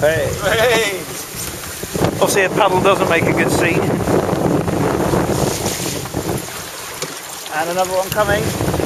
hey. Hey! Obviously a paddle doesn't make a good scene. And another one coming.